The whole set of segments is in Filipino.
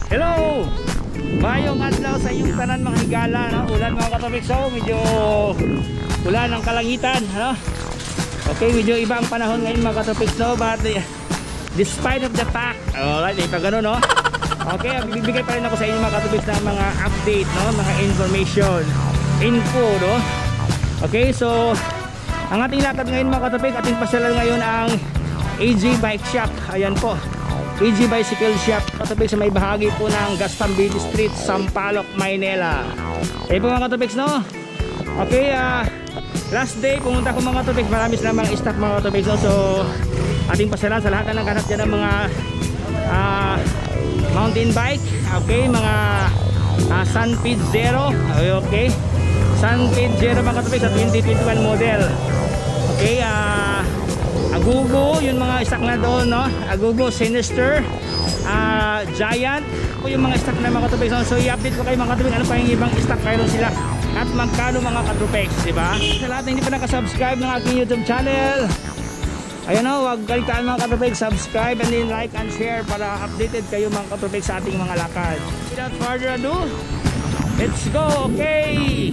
Hello! Mayong adlaw sa iyong tanan mga higala, no? Ulan mga katopik, so medyo ulan ang kalangitan, no? Okay, medyo iba ang panahon ngayon mga katopik, no? But despite of the fact, alright, ito gano'n, no? Okay, bibigay pa rin ako sa inyo mga katopik ng mga update, no? Mga information, info, no? Okay, so ang ating lakad ngayon mga katopik, ating pasyalan ngayon ang AG Bike Shop. Ayan po, AG Bicycle Shop, katopik sa may bahagi po ng Gastambide Street, Sampaloc, Maynila. Eh po mga katopiks, no? Okay, last day pumunta ko mga katopiks, marami silang mga stock mga katopiks, no? So ating pasyalan sa lahat na naghanap dyan ng mga mountain bike. Okay, mga Sunfeed Zero. Okay, Sunfeed Zero mga katopiks sa 2021 model. Okay, Agogo, yung mga stock na doon, no? Agogo, Sinister, Giant, po yung mga stock na mga katupeks. So i-update ko kayo mga katupeks, ano pa yung ibang stock mayroon sila at magkano mga katupeks, diba? Sa lahat na hindi pa nakasubscribe ng aking YouTube channel, ayan o, huwag kalitaan mga katupeks, subscribe and then like and share para updated kayo mga katupeks sa ating mga lakad. Without further ado, let's go. Okay,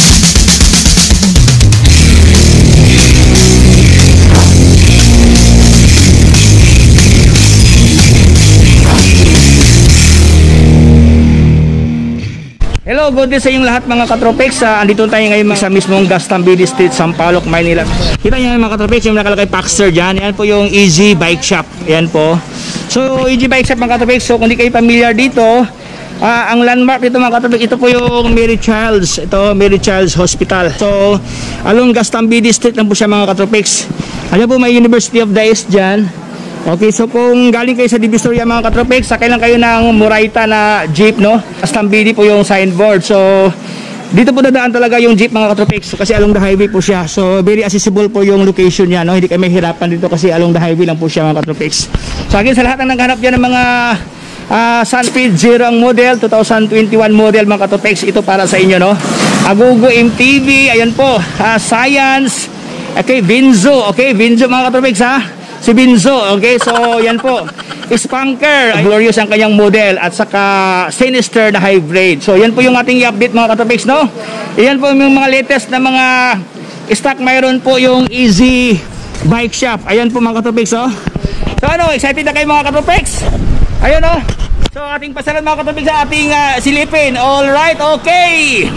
hello, good day sa inyong lahat mga katropex. Andito tayo ngayon sa mismong Gastambide Street, Sampaloc, Maynila. Kita nyo mga katropex, yung nakalagay Paxter dyan. Yan po yung AG Bike Shop. Yan po. So, AG Bike Shop mga katropex. So, kung di kayo familiar dito, ang landmark dito mga katropex, ito po yung Mary Child's. Ito, Mary Child's Hospital. So, along Gastambide Street lang po siya mga katropex. Ayan po, may University of the East dyan. Okay, so kung galing kayo sa Divisoria mga katropex, sakay lang kayo ng Murayta na jeep, no? Gastambide po yung signboard. So dito po dadaan talaga yung jeep mga katropex, kasi along the highway po siya. So very accessible po yung location niya, no? Hindi kayo mahirapan dito kasi along the highway lang po siya mga katropex. So again, sa lahat ng naghanap dyan ng mga Sunfeed Zero ang model, 2021 model mga katropex, ito para sa inyo, no? Agogo MTV, ayan po, Science, okay, Vinzo, okay, Vinzo mga katropex, ha? Si Vinzo, okay, so yan po, Spunker, glorious ang kanyang model, at saka Sinister na hybrid. So yan po yung ating i-update mga katopics, no? Yan po yung mga latest na mga stock. Mayroon po yung Easy Bike Shop. Ayan po mga katopics, oh. So ano, excited na kayo mga katopics? Ayun, oh. So ating pasalan mga katopics sa ating silipin. Alright, okay.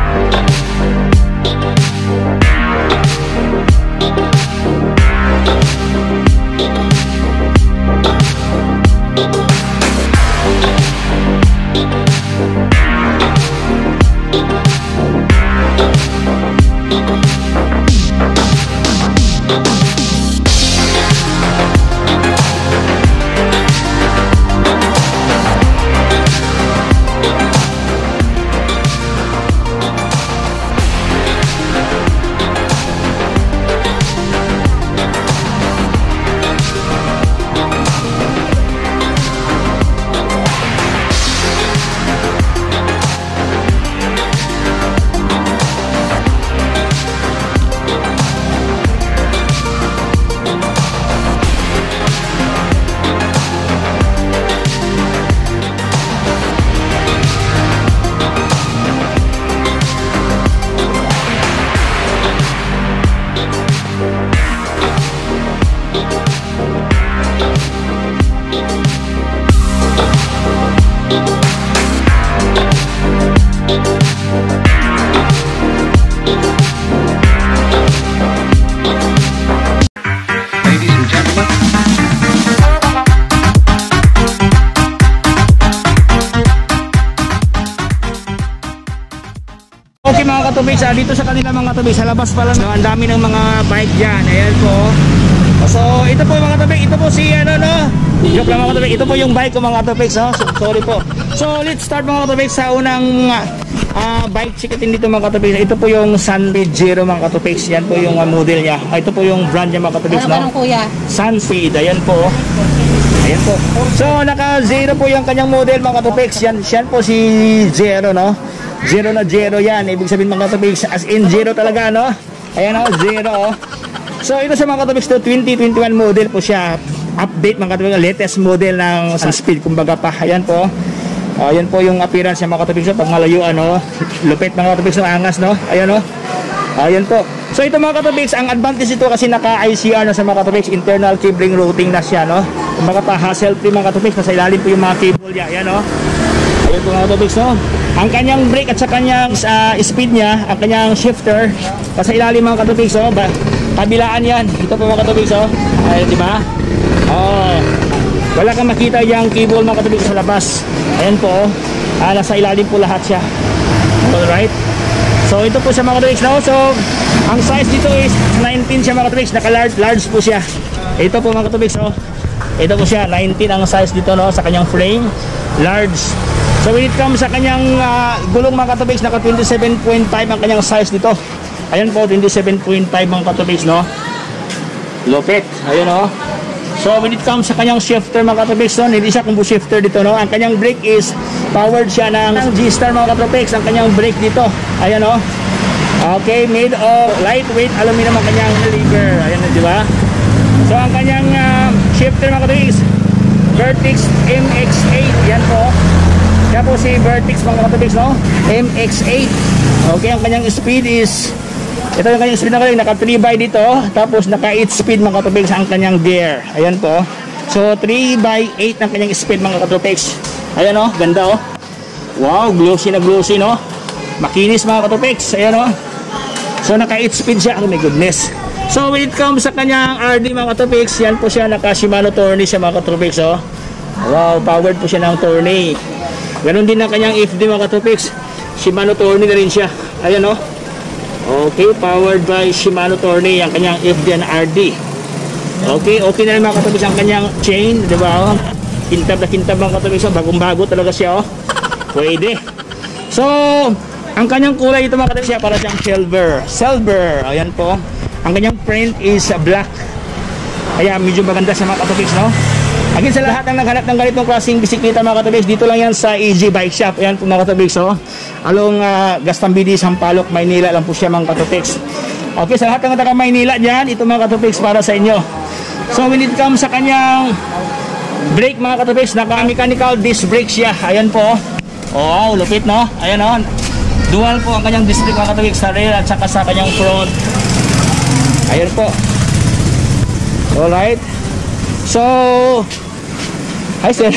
Okay mga katopics, dito sa kanila mga katopics, sa labas pa lang, ang dami ng mga bike dyan. Ayan po. So ito po mga katopics, ito po si ano, no? Joke lang mga katopics, ito po yung bike ko mga katopics, no? So, sorry po. So let's start mga katopics sa unang bike chikatin dito mga katopics. Ito po yung Sunfeed Zero mga katopics. Yan po yung model niya. Ito po yung brand niya mga katopics, no? Anong kuya? Sunfeed, ayan po. Ayan po. So naka Zero po yung kanyang model mga katopics. Yan po si Zero, no? Zero na zero yan. Ibig sabihin mga katopics, as in zero talaga, no? Ayan o, zero. So ito sa mga katopics, 2021 model po siya. Update mga katopics, latest model ng Sunfeed, kumbaga pa. Ayan po. Yan po yung appearance niya mga katopics. Pag malayuan, no? Lupit mga katopics, no? Angas, no? Ayan, no? Ayan po. So ito mga katopics, ang advantage ito kasi naka-ICR na sa mga katopics, internal cabling routing na siya, no? Kung baka pa hassle free mga katopics, nasa ilalim po yung mga cable niya. Ayan, no? Ayan po mga katopics, no? Ang kanyang brake at sa kanyang speed niya, ang kanyang shifter, nasa ilalim mga katopics, no? Kabilaan yan. Ito po mga katopics, no? Ayan, di ba? Wala kang makita yung cable mga katopics sa labas. Ayan po, nasa ilalim po lahat siya. Alright. So ito po siya mga katopics, no? So ang size dito is 19 siya mga katopics, naka-large po siya. Ito po mga katopics, no? Ito po siya, 19 ang size dito, no? Sa kanyang frame, large. So when it comes sa kanyang gulong mga katopics, naka 27.5 ang kanyang size dito. Ayan po, 27.5 mga katopics, no? Lupit, ayun, no? So when it comes sa kanyang shifter mga katopics, no? Hindi siya combo shifter dito, no? Ang kanyang brake is powered siya ng G-Star mga katopics. Ang kanyang brake dito, ayan, no? Okay, made of lightweight aluminum ang kanyang lever. Ayan, di ba? So ang kanyang shifter mga katopics, Vertix MX8. Yan po. Kaya po si Vertix mga katopics, no? MX8. Okay, ang kanyang speed is, ito yung kanyang speed na kanyang naka 3x dito. Tapos naka 8 speed mga katopics ang kanyang gear. Ayan po. So 3x8 ang kanyang speed mga katopics. Ayan, no? Ganda, oh. Wow, glossy na glossy, no? Makinis mga katopics. Ayan, no? So naka 8 speed siya. Oh my goodness. So when it comes sa kanyang RD mga katopics, yan po siya, naka Shimano Tourney siya mga katopics, oh. Wow, powered po siya ng Tourney. Ganon din ang kanyang FD mga katopics. Shimano Tourney na rin siya. Ayan, oh. Okay, powered by Shimano Tourney ang kanyang FD and RD. Okay, okay na rin mga katopics ang kanyang chain, di ba, oh? Kintab na kintab mga katopics, oh. Bagong-bago talaga siya, oh. Pwede. So ang kanyang kulay ito mga katopics, para siyang silver. Ayan po. Ang kanyang print is black. Kaya medyo maganda siya mga katopics, no? Again, sa lahat ng naghanap ng ganitong klaseng bisikleta mga katopics, dito lang yan sa EG Bike Shop. Ayan po mga katopics, oh. Along Gastambide, Sampaloc, Maynila lang po siya mga katopics. Okay, sa lahat ng taga Maynila dyan, ito mga katopics para sa inyo. So when it comes sa kanyang brake mga katopics, naka-mechanical disc brake siya. Ayan po. Oh, lupit, no? Ayan, oh. Dual po ang kanyang disc brake mga katopics, sa rear at saka sa kanyang front. Ayan po. Alright. So, hi sir.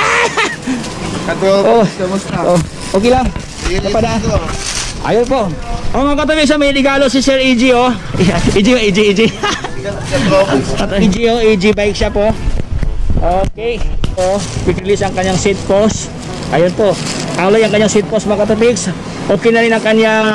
Oh, okay lang. Ayun po. Mga katopics, may regalo si Sir EG, oh. EG. EG Bike Shop, oh. Okay. Oh, quick release ang kanyang seat post. Ayun po. Alloy ang kanyang seat post mga katopics. Okay na rin ang kanyang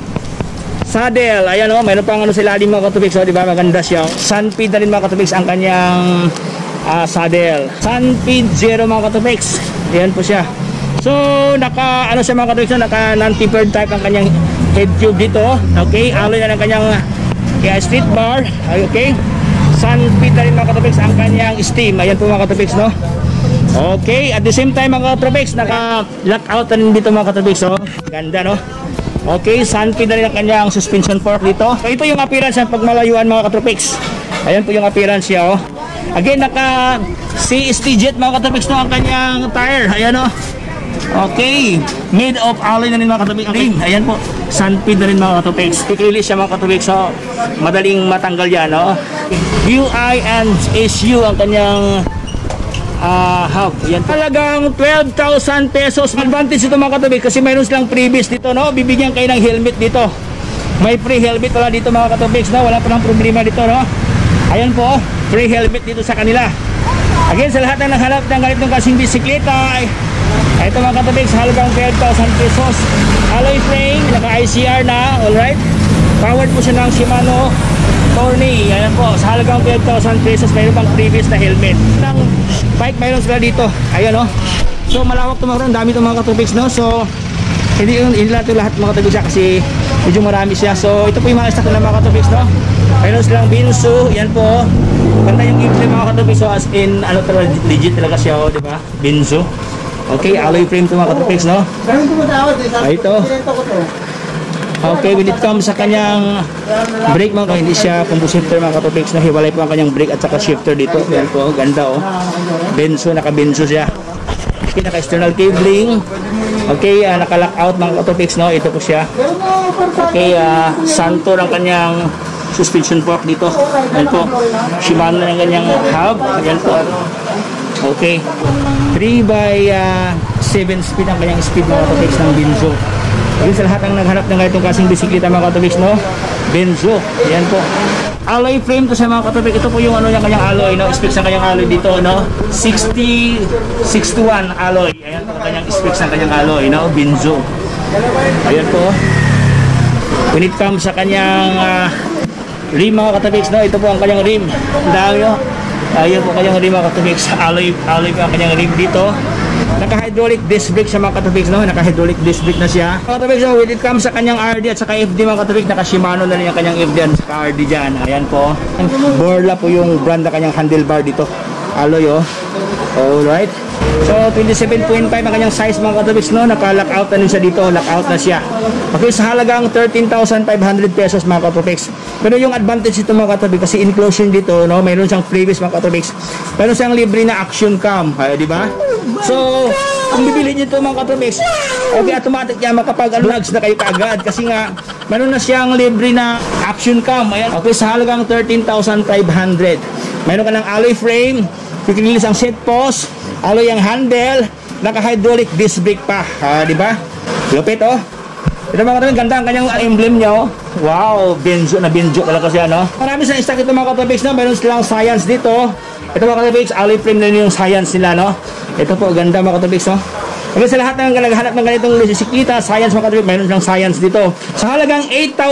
saddle. Ayan, oh, mayroon pang ano sila din mga katopics, oh, di ba? Maganda siya. Sunpeed na rin mga katopics ang kanyang saddle. Sunpeed 0 mga katopics. Ayan po siya. So, naka ano siya mga katopics, naka non-tapered type ang kanyang head tube dito. Okay, alloy na ng kanyang street bar. Okay. Sunpeed na rin mga katopics ang kanyang steam. Ayan po mga katopics, no? Okay, at the same time mga katopics, naka lockout na rin dito mga katopics, oh. Ganda, no? Okay, Sunpeed na rin ang kanyang suspension fork dito. So ito yung appearance ng pagmalayuan mga katopics. Ayan po yung appearance siya, oh. Again, naka CST Jet mga katopics, no, ang kanyang tire. Ayan, oh. Okay, made of alloy na rin mga katopics. Ayan po, Sunpeed na rin mga katopics. Quick-release siya mga katopics, so madaling matanggal yan, no. UI and SU ang kanyang hub. Yan. Talagang 12,000 pesos. Advantage ito mga katopics kasi mayroon silang previous dito, no? Bibigyan kayo ng helmet dito. May free helmet pala dito mga katopics, no? Wala pa ng problema dito, no? Ayan po, free helmet dito sa kanila. Again, sa lahat ng naghanap ng ganitong kasing bisikleta, ito mga katopics, halagang 12,000 pesos. Alloy frame, naka-ICR na, alright? Powered po siya ng Shimano Tourney. Ayan po, sa halagang 12,000 pesos, mayroon pang previous na helmet. Ng bike, mayroon sila dito. Ayan, no? So, malawak ito mga dami ito mga katopics, no? So, hindi lahat mga katopics siya kasi medyo marami siya. So, ito po yung mga stock na mga katopics, no? Mayroon silang Binsu. Yan po. Ganda yung gift mga katopics. So, as in, ano talaga, legit talaga siya, oh, di ba? Binsu. Okay, alloy frame ito mga katopics, no? Ito. Okay, when it comes sa kanyang brake mga hindi siya combo shifter mga katopics, na hiwalay po ang kanyang brake at saka shifter dito. Yan po, ganda, oh. Benzo, naka-benzo siya. Okay, naka-external cabling. Okay, naka-lock out mga ka-Tropics, no? Ito po siya. Okay, Santo ng kanyang suspension fork dito. Ayan po. Shimano ng kanyang hub. Ayan po. Okay. 3x7 speed ang kanyang speed mga ka-Tropics ng Benzo. Ayun sa lahat ng naghanap ng ganitong kasing bisikleta mga ka-Tropics, no? Benzo. Ayan po. Alloy frame to sa mga ka-Tropics. Ito po yung ano yung kanyang alloy, no? Specs ng kanyang alloy dito, no? 6061 alloy. Ayan po ang kanyang specs ng kanyang alloy, no? Benzo. Ayan po. When it comes sa kanyang rim mga ka-Tropics, no? Ito po ang kanyang rim. Ang dami, no? Ayan po kanyang rim mga ka-Tropics. Alloy po ang kanyang rim dito. Naka-hydraulic disc brake siya mga ka-Tropics, no? Naka-hydraulic disc brake na siya. Mga ka-Tropics, no? When it comes sa kanyang RD at saka FD mga ka-Tropics, naka-Shimano na rin yung kanyang FD at saka RD dyan. Ayan po. Borla po yung brand na kanyang handlebar dito. Alloy, oh. Alright. So, 27.5 ang kanyang size mga ka-Tropics, no? Naka-lockout na rin siya dito. Lockout na siya. Okay, sa halagang 13,500 pesos mga ka-Tropics. Pero yung advantage ito mga ka-Tropics, kasi inclusion dito, no? Mayroon siyang previous mga ka-Tropics. Mayroon siyang libre na action cam. Ay, di ba? So, kung bibili niyo ito mga ka-Tropics, okay, automatic yan makapag-vlogs na kayo kaagad. Kasi nga, mayroon na siyang libre na action cam. Ayan. Okay, sa halagang 13,500. Mayroon ka ng alloy frame, pipililis ang seat post, alloy ang handle, naka-hydraulic disc brake pa. Di ba? Lupit, oh. Ito mga ka-Tropics, ganda ang kanyang emblem niya, oh. Wow, Benzo na Benzo talaga siya, no? Marami sa stock ito mga ka-Tropics, no? Mayroon silang science dito. Ito mga ka-Tropics, alloy frame na yung science nila, no? Ito po, ganda mga ka-Tropics, no? Kasi sa lahat ng naghahanap ng ganitong bisikleta, science mga ka-Tropics, mayroon silang science dito. Sa halagang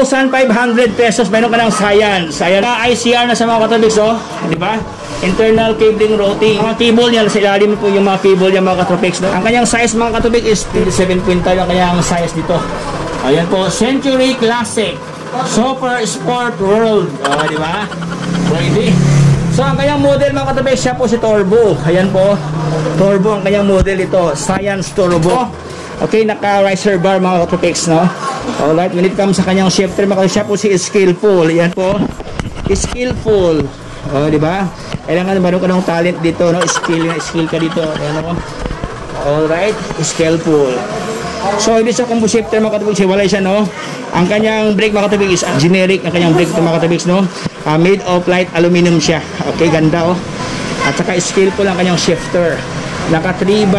8,500 pesos, mayroon ka ng science. Ayan, ICR na sa mga ka-Tropics, oh. Di ba? Internal cabling routing. Mga cable niya, sa ilalim po yung mga cable niya mga ka-Tropics, no? Ang kanyang size mga ka-Tropics is 27.5 ang kanyang size dito. Ayan po, Century Classic Super Sport World. Di ba? Pwede. So, ang kanyang model mga ka-Tropics, siya po si Turbo. Ayan po. Turbo ang kanyang model ito. Science Turbo. Okay, naka-riser bar mga ka-Tropics, no? Alright, when it comes sa kanyang shifter, siya po si Skillful. Ayan po. Skillful. Di ba? Kailangan meron ka ng talent dito, no? Skill ka dito. Ayan po. Alright, Skillful. So, hindi siya combo shifter mga ka-Tropics, wala siya, no? Ang kanyang brake mga ka-Tropics is generic. Ang kanyang brake ito mga ka-Tropics, no? Made of light aluminum siya. Okay, ganda, oh. At saka skillful ang kanyang shifter. Naka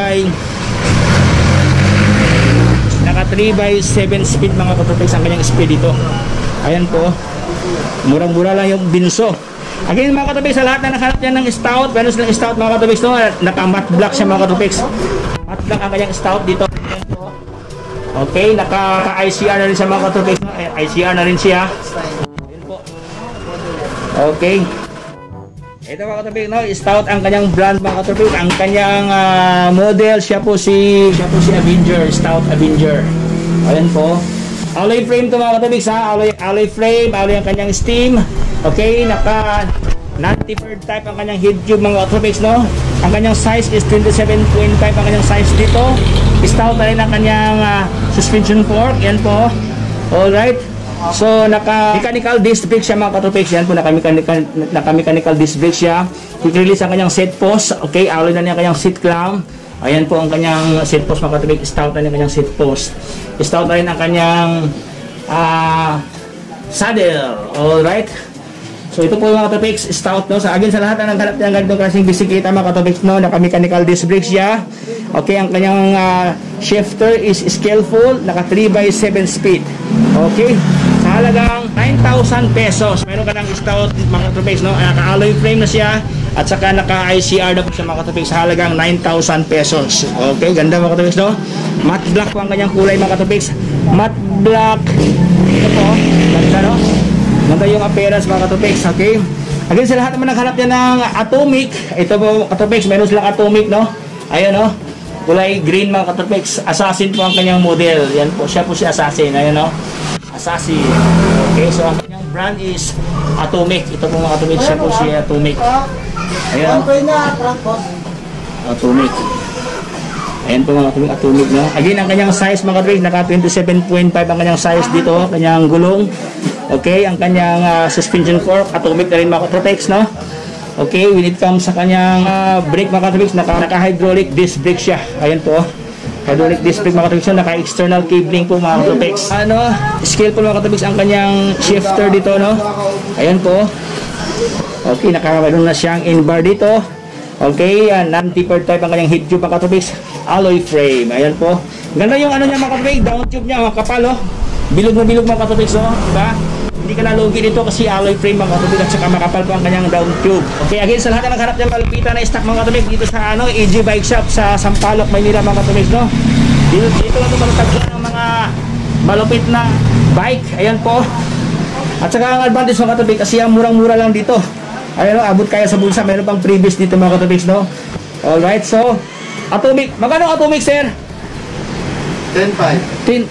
3x7 speed mga ka-Tropics ang kanyang speed dito. Ayan po. Murang-mura lang yung Benzo. Again mga ka-Tropics, sa lahat na nakahanap yan ng stout, meron silang stout mga ka-Tropics, no? Naka-matte black siya mga ka-Tropics. Matte black ang kanyang stout dito. Ayan po. Okay, naka-ICR na rin siya mga ka-Tropics, no? ICR na rin siya. Ayan po. Okay. Ito mga ka-Tropics, no? Stout ang kanyang brand mga ka-Tropics. Ang kanyang model, siya po si Avenger, Stout Avenger. Ayan po. Alloy frame to mga ka-Tropics, ha? Alloy frame, alloy ang kanyang steam. Okay, naka non-tapered type ang kanyang head tube mga ka-Tropics, no? Ang kanyang size is 27.5 ang kanyang size dito. Stout na rin ang kanyang suspension fork. Yan po. Alright. So, naka-mechanical disc brake siya mga ka-Tropics. Yan po, naka-mechanical disc brake siya. Quick release ang kanyang seat post. Okay, alloy na niya ang kanyang seat clamp. Ayan po ang kanyang seat post mga ka-Tropics. Stout na rin ang kanyang seat post. Stout na rin ang kanyang saddle. Alright. So, ito po mga ka-Tropics, stout, no? So, again, sa lahat na naghanap ng ganitong klaseng bisikleta mga ka-Tropics, no? Naka-mechanical disc brake siya. Okay, ang kanyang shifter is skillful. Naka 3x7 speed. Okay. Sa halagang 9,000 pesos. Meron ka ng stout mga ka-Tropics, no? Naka-alloy frame na siya. At saka naka-ICR na po siya mga ka-Tropics sa halagang 9,000 pesos. Okay, ganda mga ka-Tropics, no? Matte black po ang kanyang kulay mga ka-Tropics. Matte black. Ito po. Ganda, no? Ganda yung appearance mga ka-Tropics, okay? Again, sa lahat naman naghanap yan ng atomic. Ito po ka-Tropics, meron silang atomic, no? Ayan, no? Kulay green mga ka-Tropics. Assassin po ang kanyang model. Yan po, siya po si Assassin. Ayan, no? Assassin. Okay, so ang kanyang brand is Atomic. Ito po mga ka-Tropics, siya po si Atomic. Ayan, no? Atomic. Ayan po mga ka-Tropics, Atomic, no? Again, ang kanyang size mga ka-Tropics, naka 27.5 ang kanyang size dito. Kanyang gulong. Okay, ang kanyang suspension fork, atomic na rin mga ka-Tropics, no? Okay, when it comes sa kanyang brake mga katropics, naka-hydraulic disc brake siya. Ayan po. Hydraulic disc brake mga katropics, naka-external cabling po mga katropics. Scale po mga katropics ang kanyang shifter dito, no? Ayan po. Okay, naka-meron na siyang in-bar dito. Okay, non-tapered type ang kanyang head tube mga katropics. Alloy frame. Ayan po. Ganda yung ano niya mga katropics, down tube niya, kapal, oh. Bilog na bilog mga katropics, oh. Diba? Hindi ka nalugi dito kasi alloy frame mga katropics at saka makapal po ang kanyang down tube. Okay, again sa lahat na naghanap ng malupitan na stock mga katropics dito sa EG Bike Shop sa Sampaloc, Maynila mga katropics, no? Dito lang matatagpuan ng mga malupit na bike. Ayan po. At saka ang advantage mga katropics kasi ang murang-mura lang dito. Ayan, no? Abot kaya sa bulsa. Meron pang previous dito mga katropics, no? Alright, so Atomic. Magkano Atomic, sir? 10,500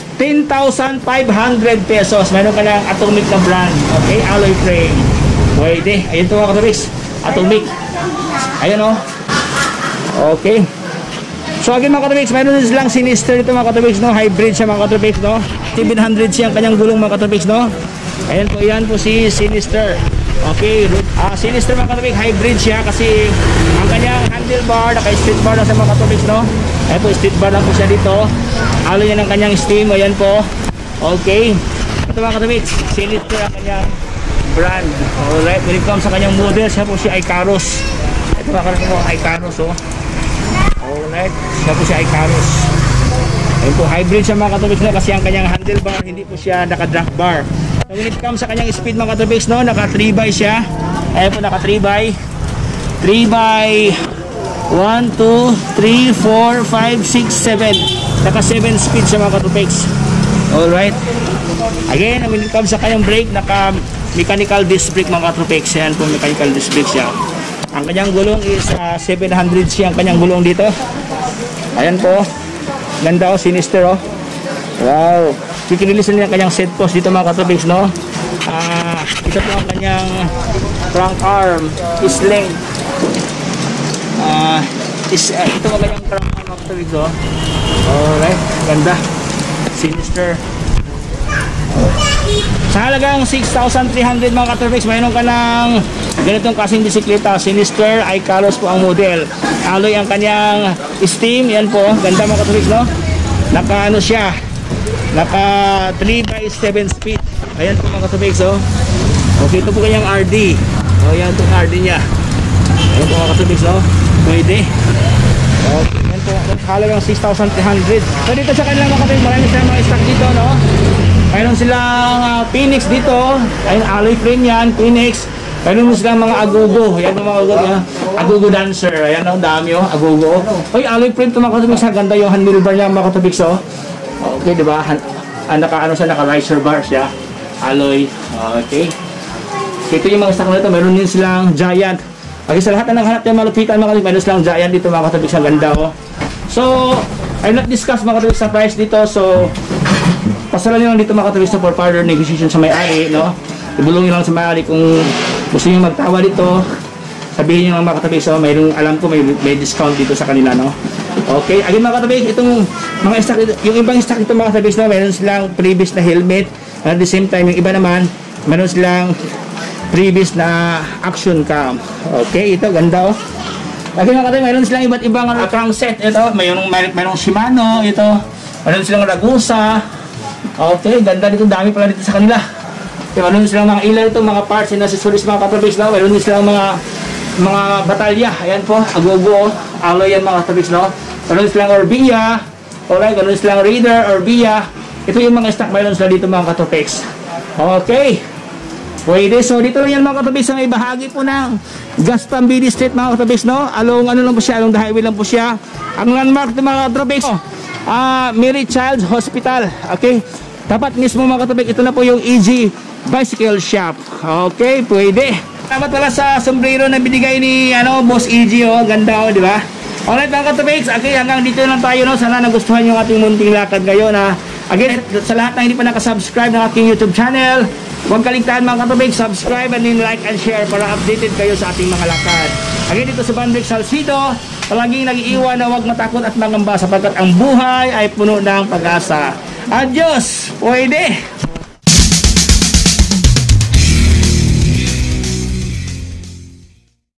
pesos. Meron ka lang Atomic na brand. Okay, alloy frame. Pwede. Ayun ito mga katropics. Atomic. Ayun, o. Okay. So again mga katropics, meron silang Sinister ito mga katropics, no? Hybrid siya mga katropics, no? 700 siya ang kanyang gulong mga katropics, no? Ayan po, yan po si Sinister. Okay, Sinister mga katropics, hybrid siya kasi ang kanyang handlebar, naka-street bar lang sa mga katropics, no? Ayan po, street bar lang po siya dito. Halo yan ang kanyang steam. Ayan po. Okay. Ito mga katropics, Sinister ang kanyang brand. Alright, when it comes sa kanyang model, siya po si Icarus. Ito mga katropics po, Icarus, oh. Alright, siya po si Icarus. Ayan po, hybrid siya mga katropics, no? Kasi ang kanyang handlebar, hindi po siya naka-drag bar. So, when it comes sa kanyang speed mga katropics, no? Naka 3x siya. Ayan po, naka 3x 1, 2, 3, 4, 5, 6, 7. Naka 7 speed siya mga katropics. Alright. Again, when it comes sa kanyang brake, naka mechanical disc brake mga katropics. Ayan po, mechanical disc brake siya. Ang kanyang gulong is 700 siya ang kanyang gulong dito. Ayan po. Ganda, oh, Sinister, oh. Wow. Kikinilis na niya kanyang set post dito mga katropics, no? Ito po ang kanyang trunk arm is length. Ito ang kanyang trunk arm mga katropics, oh. Alright. Ganda. Sinister. Sa halagang 6,300 mga katropics, mayroon ka ng ganitong kasing bisikleta. Sinister, Icarus po ang model. Alloy ang kanyang steam. Yan po, ganda mga katropics, no? Naka ano siya, naka 3x7 speed. Ayan po mga katropics, oh. Okay, ito po kanyang RD. O, yan itong RD niya. Ayan po mga katropics, oh. Pwede. Okay, yan po, halagang 6,300. So dito sa kanilang mga katropics, marami silang mga stock dito, no? Mayroon silang Phoenix dito. Ayun, alloy frame yan, Phoenix. Mayroon silang mga Agogo. Ayan mga Agogo. Agogo Dancer. Ayan, oh, dami, oh, Agogo. Oy, alloy frame ito mga katropics. Ganda yung handlebar niya mga katropics, oh. Okay, diba? Naka-ano siya, naka-riser bar siya. Alloy. Okay. Ito yung mga stock na ito. Mayroon din silang Giant. Okay, sa lahat na naghanap yung malupitan mga katropics, mayroon silang Giant dito mga katropics. Ang ganda, oh. So, I'll not discuss mga katropics sa price dito. So, pasalan nyo lang dito mga katropics for further negotiation sa may-ari, no? Ibulong nyo lang sa may-ari kung gusto nyo magtawa dito. Sabihin nyo lang mga katropics, so mayroong, alam ko may discount dito sa kanila, no? Okay, again mga katropics, itong mga stock, yung ibang stock ito mga katropics, no? Mayroon silang previous na helmet. At the same time, yung iba naman, mayroon silang previous na action cam. Okay, ito ganda, oh. Again mga katropics, mayroon silang iba't ibang crankset. Ito, mayroong Shimano, ito. Mayroon silang Ragusa. Okay, ganda dito, dami pala dito sa kanila. Mayroon silang mga ilaw ito, mga parts and accessories mga katropics, no? Mayroon silang mga batalya. Ayan po, Agogo, alloy yan mga katropics, no? Mayroon silang Orbea. Alright, mayroon silang Raider, Orbea. Ito yung mga stock mayroon sila dito mga katropics. Okay. Pwede. So dito lang yan mga katropics sa may bahagi po ng Gastambide Street mga katropics, no? Along ano lang po siya, along the highway lang po siya. Ang landmark ng mga katropics, Mary Child's Hospital. Okay. Tapat mismo mga katropics, ito na po yung EG Bicycle Shop. Okay, pwede. Salamat pala sa sombrero na binigay ni Boss EG, oh. Ganda, oh, di ba? Alright mga katropics, okay, hanggang dito lang tayo, no? Sana nagustuhan yung ating munting lakad ngayon, ha? Again, sa lahat na hindi pa nakasubscribe ng aking YouTube channel, huwag kaligtaan mga katropics, subscribe and then like and share para updated kayo sa ating mga lakad. Again, dito sa Bandrek Salcido, palaging nag-iiwan na huwag matakot at mangamba sapagkat ang buhay ay puno ng pag-asa. Adios! Pwede!